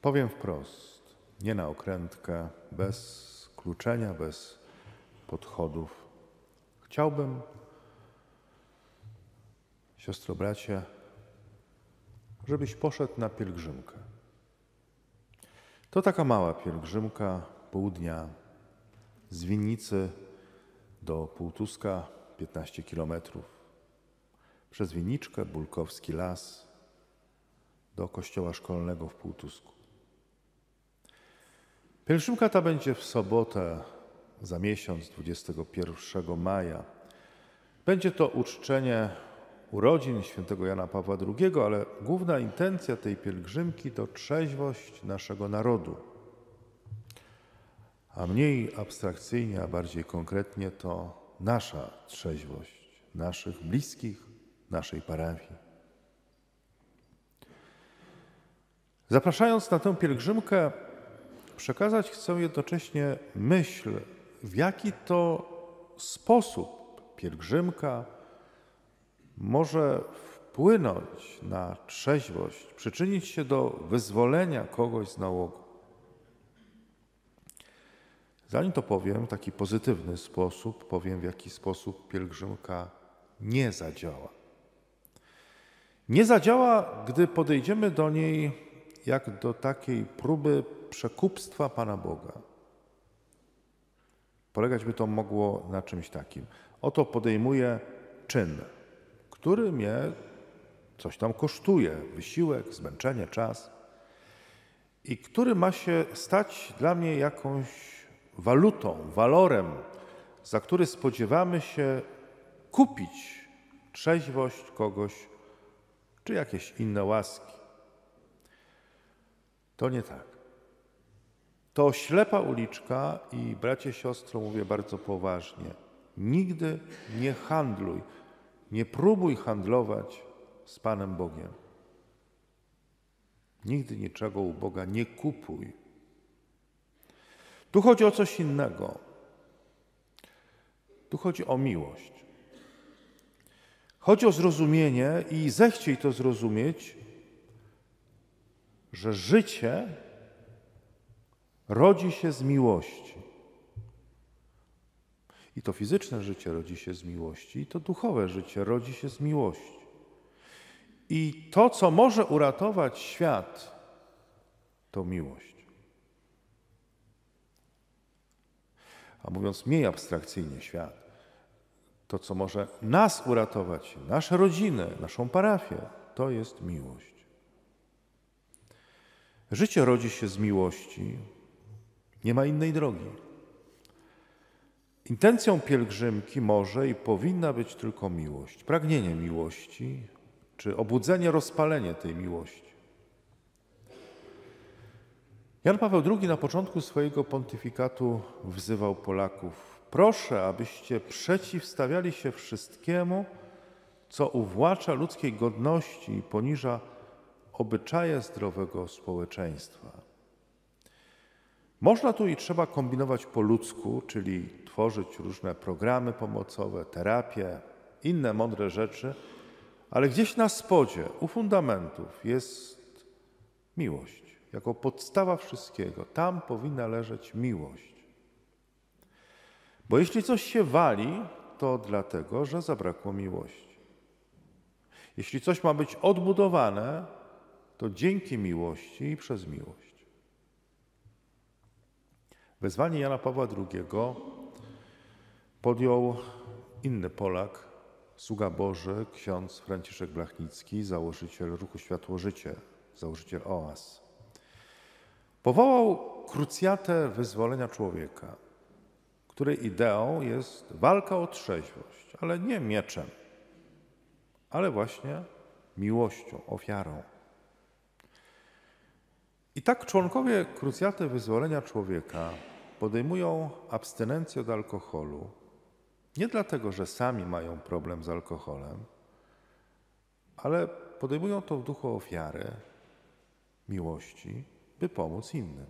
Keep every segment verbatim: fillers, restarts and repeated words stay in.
Powiem wprost, nie na okrętkę, bez kluczenia, bez podchodów. Chciałbym, siostro, bracie, żebyś poszedł na pielgrzymkę. To taka mała pielgrzymka, pół dnia, z Winnicy do Półtuska, piętnaście kilometrów, przez Winniczkę, Bulkowski Las, do kościoła szkolnego w Półtusku. Pielgrzymka ta będzie w sobotę za miesiąc, dwudziestego pierwszego maja. Będzie to uczczenie urodzin świętego Jana Pawła drugiego, ale główna intencja tej pielgrzymki to trzeźwość naszego narodu. A mniej abstrakcyjnie, a bardziej konkretnie to nasza trzeźwość, naszych bliskich, naszej parafii. Zapraszając na tę pielgrzymkę, przekazać chcę jednocześnie myśl, w jaki to sposób pielgrzymka może wpłynąć na trzeźwość, przyczynić się do wyzwolenia kogoś z nałogu. Zanim to powiem, w taki pozytywny sposób, powiem, w jaki sposób pielgrzymka nie zadziała. Nie zadziała, gdy podejdziemy do niej jak do takiej próby przekupstwa Pana Boga. Polegać by to mogło na czymś takim. Oto podejmuję czyn, który mnie coś tam kosztuje, wysiłek, zmęczenie, czas i który ma się stać dla mnie jakąś walutą, walorem, za który spodziewamy się kupić trzeźwość kogoś czy jakieś inne łaski. To nie tak. To ślepa uliczka i bracie, siostro, mówię bardzo poważnie, nigdy nie handluj, nie próbuj handlować z Panem Bogiem. Nigdy niczego u Boga nie kupuj. Tu chodzi o coś innego. Tu chodzi o miłość. Chodzi o zrozumienie i zechciej to zrozumieć, że życie rodzi się z miłości. I to fizyczne życie rodzi się z miłości, i to duchowe życie rodzi się z miłości. I to, co może uratować świat, to miłość. A mówiąc mniej abstrakcyjnie, świat, to, co może nas uratować, nasze rodziny, naszą parafię, to jest miłość. Życie rodzi się z miłości, nie ma innej drogi. Intencją pielgrzymki może i powinna być tylko miłość, pragnienie miłości, czy obudzenie, rozpalenie tej miłości. Jan Paweł drugi na początku swojego pontyfikatu wzywał Polaków: proszę, abyście przeciwstawiali się wszystkiemu, co uwłacza ludzkiej godności i poniża obyczaje zdrowego społeczeństwa. Można tu i trzeba kombinować po ludzku, czyli tworzyć różne programy pomocowe, terapie, inne mądre rzeczy, ale gdzieś na spodzie, u fundamentów jest miłość. Jako podstawa wszystkiego. Tam powinna leżeć miłość. Bo jeśli coś się wali, to dlatego, że zabrakło miłości. Jeśli coś ma być odbudowane, to dzięki miłości i przez miłość. Wezwanie Jana Pawła drugiego podjął inny Polak, sługa Boży, ksiądz Franciszek Blachnicki, założyciel ruchu Światło-Życie, założyciel O A S. Powołał krucjatę wyzwolenia człowieka, której ideą jest walka o trzeźwość, ale nie mieczem, ale właśnie miłością, ofiarą. I tak członkowie krucjaty wyzwolenia człowieka podejmują abstynencję od alkoholu nie dlatego, że sami mają problem z alkoholem, ale podejmują to w duchu ofiary, miłości, by pomóc innym.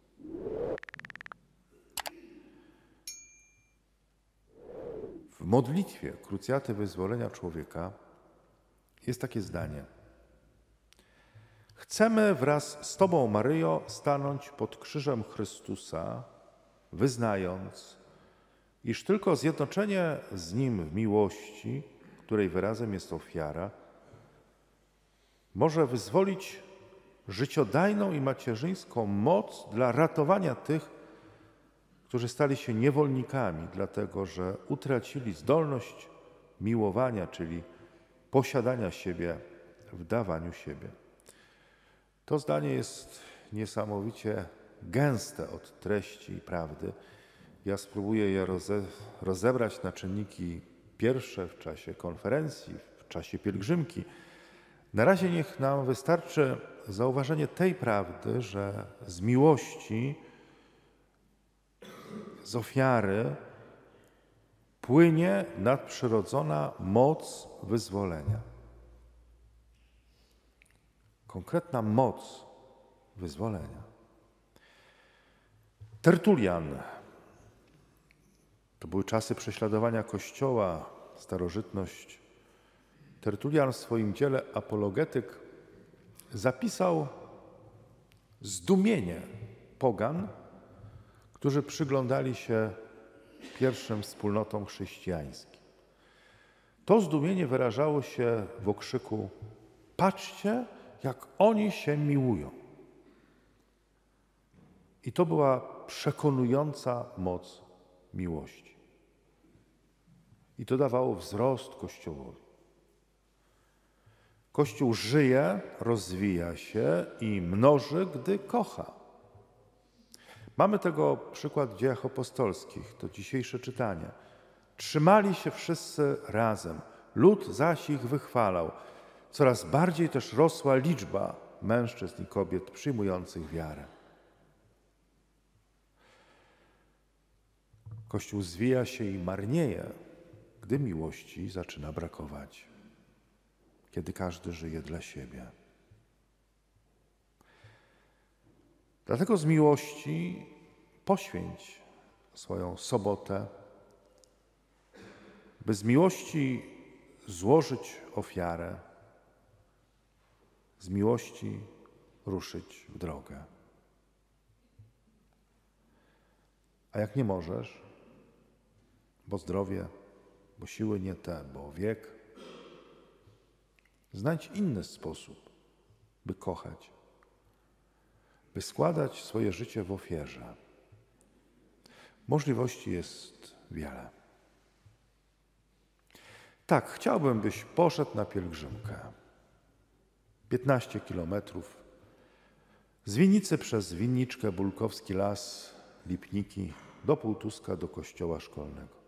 W modlitwie krucjaty wyzwolenia człowieka jest takie zdanie: Chcemy wraz z Tobą, Maryjo, stanąć pod krzyżem Chrystusa, wyznając, iż tylko zjednoczenie z Nim w miłości, której wyrazem jest ofiara, może wyzwolić życiodajną i macierzyńską moc dla ratowania tych, którzy stali się niewolnikami, dlatego że utracili zdolność miłowania, czyli posiadania siebie w dawaniu siebie. To zdanie jest niesamowicie gęste od treści i prawdy. Ja spróbuję je roze, rozebrać na czynniki pierwsze w czasie konferencji, w czasie pielgrzymki. Na razie niech nam wystarczy zauważenie tej prawdy, że z miłości, z ofiary płynie nadprzyrodzona moc wyzwolenia. Konkretna moc wyzwolenia. Tertulian. To były czasy prześladowania Kościoła, starożytność. Tertulian w swoim dziele Apologetyk zapisał zdumienie pogan, którzy przyglądali się pierwszym wspólnotom chrześcijańskim. To zdumienie wyrażało się w okrzyku: patrzcie, jak oni się miłują. I to była przekonująca moc miłości. I to dawało wzrost Kościołowi. Kościół żyje, rozwija się i mnoży, gdy kocha. Mamy tego przykład w Dziejach Apostolskich, to dzisiejsze czytanie. Trzymali się wszyscy razem, lud zaś ich wychwalał. Coraz bardziej też rosła liczba mężczyzn i kobiet przyjmujących wiarę. Kościół zwija się i marnieje, gdy miłości zaczyna brakować, kiedy każdy żyje dla siebie. Dlatego z miłości poświęć swoją sobotę, by z miłości złożyć ofiarę, z miłości ruszyć w drogę. A jak nie możesz, bo zdrowie, bo siły nie te, bo wiek, znajdź inny sposób, by kochać, by składać swoje życie w ofierze. Możliwości jest wiele. Tak, chciałbym, byś poszedł na pielgrzymkę. piętnaście kilometrów z Winicy przez Winniczkę, Bulkowski Las, Lipniki, do Półtuska, do kościoła szkolnego.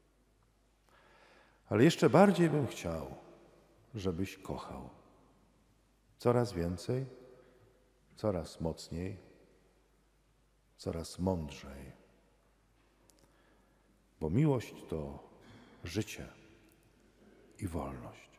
Ale jeszcze bardziej bym chciał, żebyś kochał. Coraz więcej, coraz mocniej, coraz mądrzej. Bo miłość to życie i wolność.